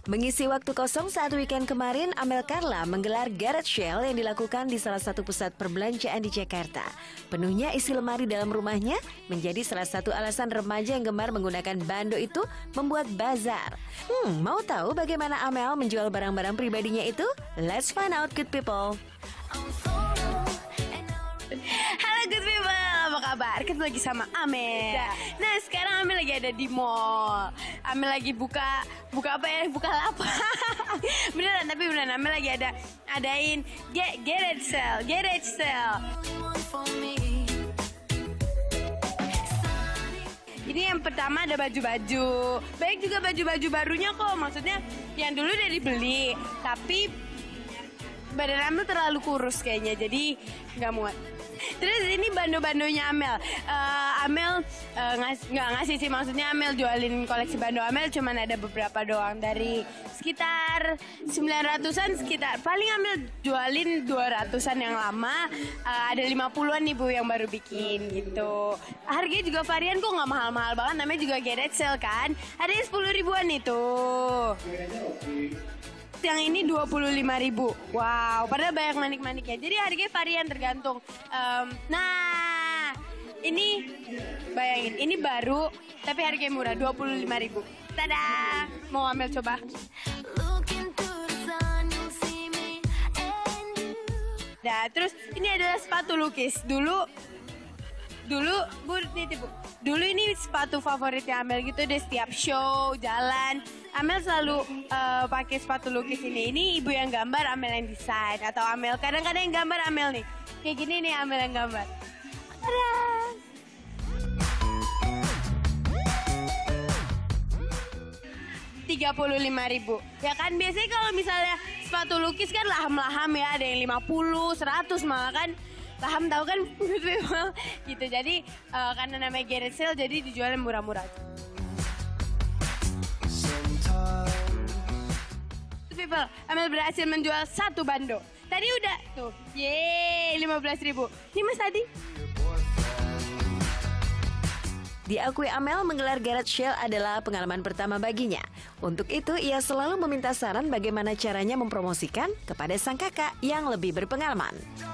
Mengisi waktu kosong saat weekend kemarin, Amel Carla menggelar garage sale yang dilakukan di salah satu pusat perbelanjaan di Jakarta. Penuhnya isi lemari dalam rumahnya menjadi salah satu alasan remaja yang gemar menggunakan bando itu membuat bazar. Mau tahu bagaimana Amel menjual barang-barang pribadinya itu? Let's find out, good people. Halo good people, apa kabar? Kita lagi sama Amel. Nah sekarang Amel lagi ada di mall. Amel lagi buka apa ya? Buka lapak. Beneran, tapi beneran Amel lagi adain garage sale. Ini yang pertama ada baju-baju. Baik juga baju-baju barunya kok. Maksudnya yang dulu udah dibeli, tapi badan Amel terlalu kurus kayaknya, jadi nggak muat. Terus ini bando-bandonya Amel. Amel nggak ngasih sih, maksudnya Amel jualin koleksi bando Amel cuman ada beberapa doang, dari sekitar 900-an sekitar. Paling Amel jualin 200-an yang lama, ada 50-an nih Bu yang baru bikin gitu. Harganya juga varian kok, nggak mahal-mahal banget, namanya juga garage sale kan. Ada yang 10 ribuan itu. Yang ini 25.000. Wow, padahal banyak manik-maniknya. Jadi harganya varian tergantung. Nah, ini bayangin, ini baru tapi harganya murah, 25.000. Tada! Mau Amel coba? Nah, terus ini adalah sepatu lukis. Dulu Bu, dulu ini sepatu favoritnya Amel gitu deh, setiap show, jalan Amel selalu pakai sepatu lukis ini. Ini ibu yang gambar, Amel yang desain, atau Amel kadang-kadang yang gambar Amel nih. Kayak gini nih Amel yang gambar. Tada! 35.000. Ya kan biasanya kalau misalnya sepatu lukis kan laham-laham ya, ada yang 50, 100 malah kan. Paham tahu kan gitu. Jadi karena namanya garage sale jadi dijual murah-murah. People, Amel berhasil menjual satu bando. Tadi udah tuh, 15.000. Ini Mas tadi. Diakui Amel menggelar garage sale adalah pengalaman pertama baginya. Untuk itu, ia selalu meminta saran bagaimana caranya mempromosikan kepada sang kakak yang lebih berpengalaman.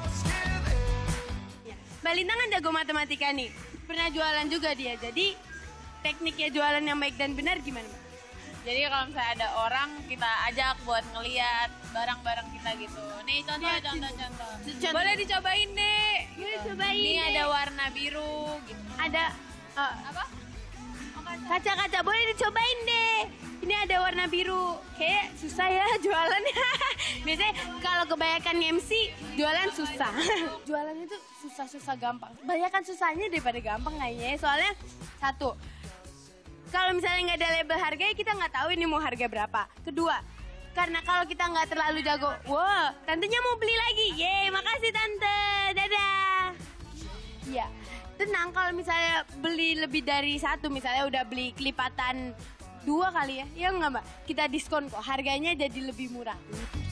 Mbak Lintang kan jago matematika nih, pernah jualan juga dia. Jadi tekniknya jualan yang baik dan benar gimana, Mbak? Jadi kalau misalnya ada orang, kita ajak buat ngeliat barang-barang kita gitu. Nih contoh. Boleh dicobain deh. Gitu. Cobain Ini deh. ada warna biru gitu. Ada Apa? kaca-kaca, boleh dicobain deh. Ini ada warna biru. Kayak susah ya jualannya. Biasanya kalau kebanyakan MC, jualan susah. Jualan itu susah-susah gampang. Kebanyakan susahnya daripada gampang kayaknya. Soalnya satu, kalau misalnya nggak ada label harganya, kita nggak tahu ini mau harga berapa. Kedua, karena kalau kita nggak terlalu jago, wow, tantenya mau beli lagi. Yeay, makasih tante. Dadah. Iya. Tenang, kalau misalnya beli lebih dari satu, misalnya udah beli kelipatan 2 kali ya, ya nggak Mbak? Kita diskon kok, harganya jadi lebih murah.